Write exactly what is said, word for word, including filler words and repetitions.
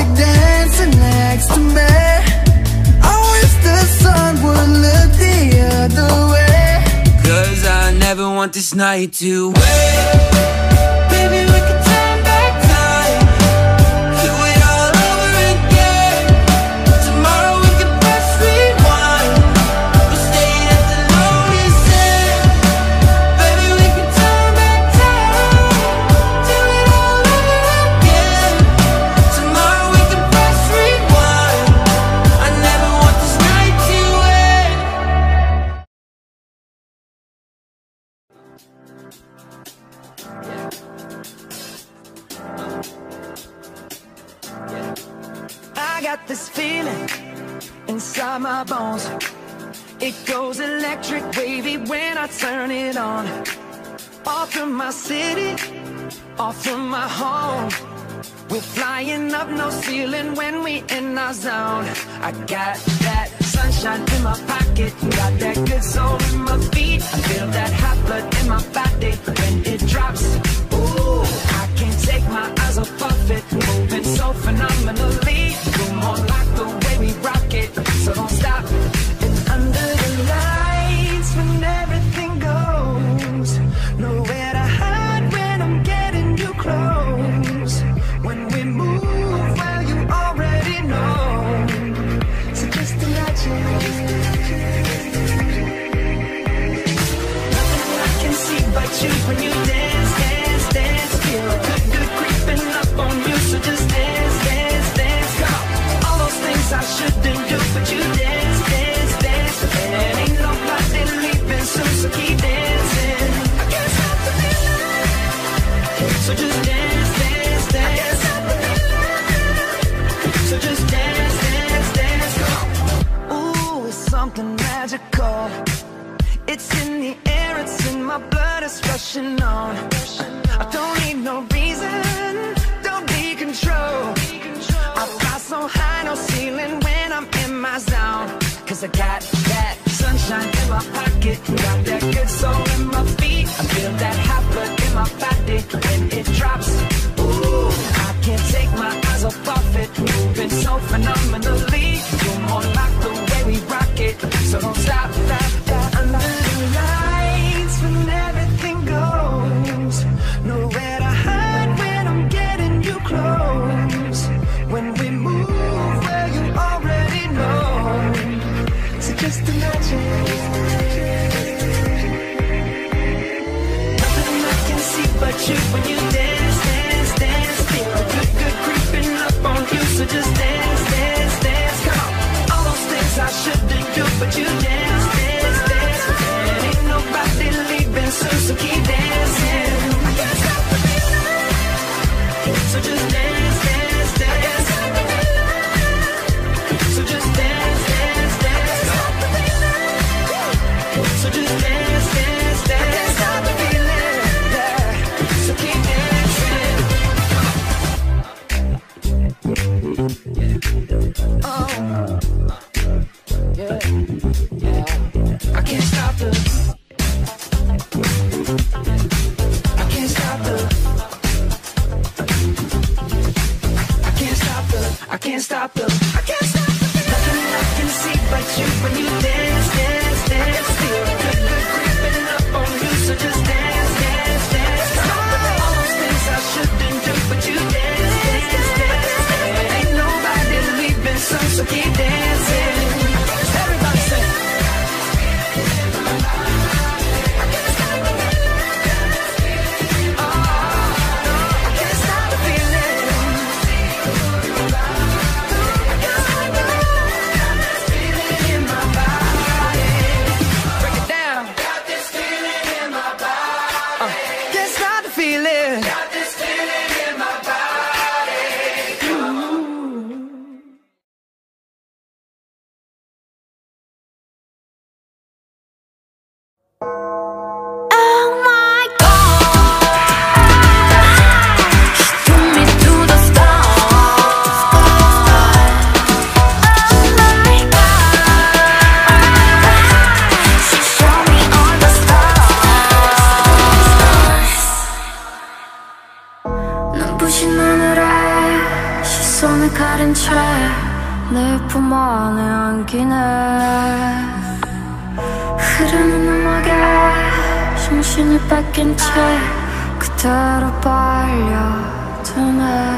like dancing next to me. I wish the sun would look the other way. Cause I never want this night to wait. Baby, we could turn back time, do it all over again. Tomorrow we could press rewind, we'll stay at the lowest end. Baby, we could turn back time, do it all over again. Tomorrow we could press rewind, I never want this night to end. I got this feeling inside my bones. It goes electric wavy when I turn it on. Off from my city, off from my home. We're flying up, no ceiling when we in our zone. I got that sunshine in my pocket, got that good soul in my feet. I feel that hot blood in my body when it drops. Ooh, I can't take my eyes off of it, moving so phenomenally. You're more like the way we rock it, so don't stop. And under the lights, when everything goes, nowhere to hide when I'm getting you close. When we move, well, you already know. So just imagine. Nothing I can see but you when you dance, dance, dance. Feel good, good creeping up on you. So just dance, dance, dance. Come on. All those things I shouldn't do, but you dance, dance, dance. And ain't nobody leaving soon, so keep dancing. I can't stop the feeling. So just dance, dance, dance. So just dance, dance, dance. Ooh, it's something magical. It's in the air, it's in my blood, it's rushing on. I don't need no reason, don't be control. I fly so high, no ceiling when I'm in my zone. Cause I got that sunshine in my pocket, got that good soul in my feet. I feel that hot blood in my body when it drops. Ooh, I can't take my eyes off of it, moving so phenomenally. You're more like the way we rock it, so don't stop, stop, stop. Under the lights, when everything goes, nowhere to hide when I'm getting you close. When we move, well, you already know. So just imagine. Nothing I can see but you when you dance, dance, dance. Feel good, good creeping up on you. So just dance, dance, dance. Come on. All those things I shouldn't do, but you dance, dance, dance. And ain't nobody leaving soon, so keep dancing. I can't stop the feeling. So just dance, dance, dance. So just dance, dance, dance. So just dance, dance, dance. Stop the feeling, yeah. So keep dancing. Oh, yeah, yeah. I can't stop the. I can't stop the. I can't stop the. I can't stop the. I can't stop the. Nothing I can see but you when you dance, dance, dance. Feel good, good creeping up on you. So just dance, dance, dance. All those things I shouldn't do, but you dance, dance, dance. Ain't nobody leaving soon, so keep dancing. Everybody sing. I can't stop the feeling. Oh, no, I can't stop the feeling. I can't stop the feeling in my body. 숨을 가린 채 내 품 안에 안기네 흐르는 음악에 정신을 뺏긴 채 그대로 빨려드네